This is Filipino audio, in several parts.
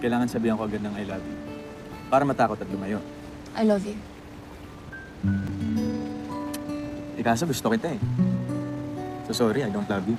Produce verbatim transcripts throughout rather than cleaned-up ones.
kailangan sabihan ko agad ng I love you. Para matakot at lumayo. I love you. Ikaso gusto kita eh. So sorry, I don't love you.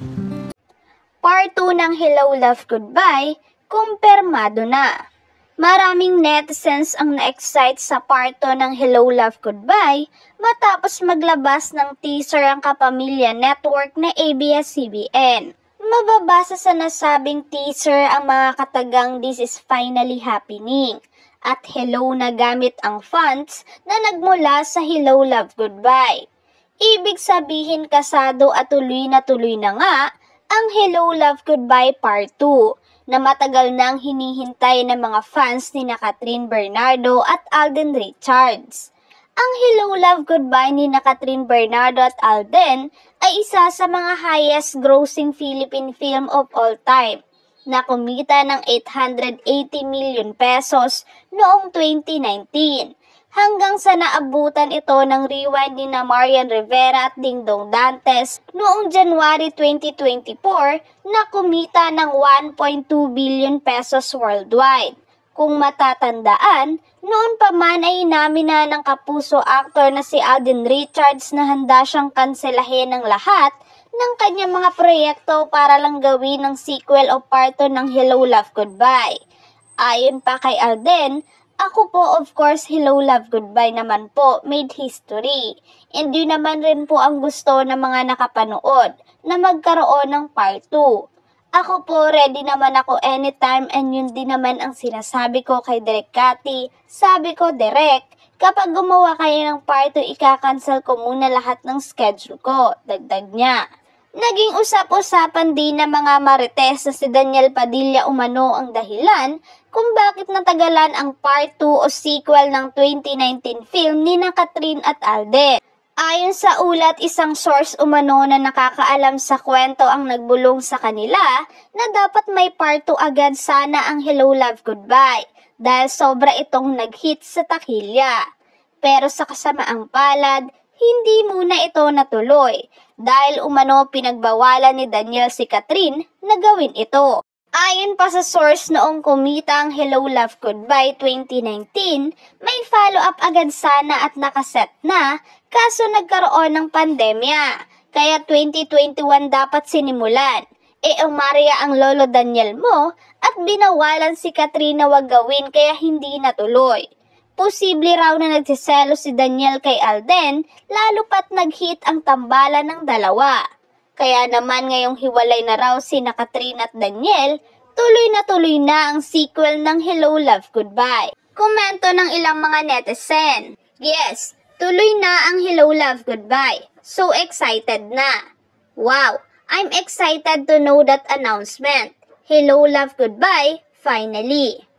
Part two ng Hello Love Goodbye, kumpirmado na. Maraming netizens ang na-excite sa part two ng Hello Love Goodbye matapos maglabas ng teaser ang Kapamilya Network na A B S C B N. Mababasa sa nasabing teaser ang mga katagang "This is finally happening" at "Hello" na gamit ang fonts na nagmula sa Hello Love Goodbye. Ibig sabihin kasado at tuloy na tuloy na nga ang Hello Love Goodbye Part two na matagal nang hinihintay ng mga fans ni na Kathryn Bernardo at Alden Richards. Ang Hello Love Goodbye ni na Kathryn Bernardo at Alden ay isa sa mga highest grossing Philippine film of all time na kumita ng eight hundred eighty million pesos noong twenty nineteen. Hanggang sa naabutan ito ng rewind ni na Marian Rivera at Dingdong Dantes noong January twenty twenty-four na kumita ng one point two billion pesos worldwide. Kung matatandaan, noon pa man ay inamin na ng kapuso actor na si Alden Richards na handa siyang kanselahin ng lahat ng kanyang mga proyekto para lang gawin ng sequel o part two ng Hello Love Goodbye. Ayon pa kay Alden, "Ako po, of course, Hello Love Goodbye naman po made history. And yun naman rin po ang gusto ng mga nakapanood na magkaroon ng part two. Ako po, ready naman ako anytime and yun din naman ang sinasabi ko kay Direk Cathy. Sabi ko, Direk, kapag gumawa kayo ng part two, ika-cancel ko muna lahat ng schedule ko." Dagdag niya. Naging usap-usapan din ng mga marites na si Daniel Padilla umano ang dahilan kung bakit natagalan ang part two o sequel ng twenty nineteen film ni na Kathryn at Alden. Ayon sa ulat, isang source umano na nakakaalam sa kwento ang nagbulong sa kanila na dapat may part two agad sana ang Hello Love Goodbye dahil sobra itong nag-hit sa takilya. Pero sa kasamaang palad, hindi muna ito natuloy dahil umano pinagbawalan ni Daniel si Kathryn na gawin ito. Ayon pa sa source, noong kumita ang Hello Love Goodbye twenty nineteen, may follow-up agad sana at nakaset na, kaso nagkaroon ng pandemya, kaya twenty twenty-one dapat sinimulan. E umarya ang lolo Daniel mo at binawalan si Kathryn na wag gawin kaya hindi natuloy. Posible raw na nagsiselo si Daniel kay Alden, lalo pat nag-hit ang tambalan ng dalawa. Kaya naman ngayong hiwalay na raw si na Kathryn at Daniel, tuloy na tuloy na ang sequel ng Hello Love Goodbye. Komento ng ilang mga netizen. Yes, tuloy na ang Hello Love Goodbye. So excited na. Wow, I'm excited to know that announcement. Hello Love Goodbye, finally.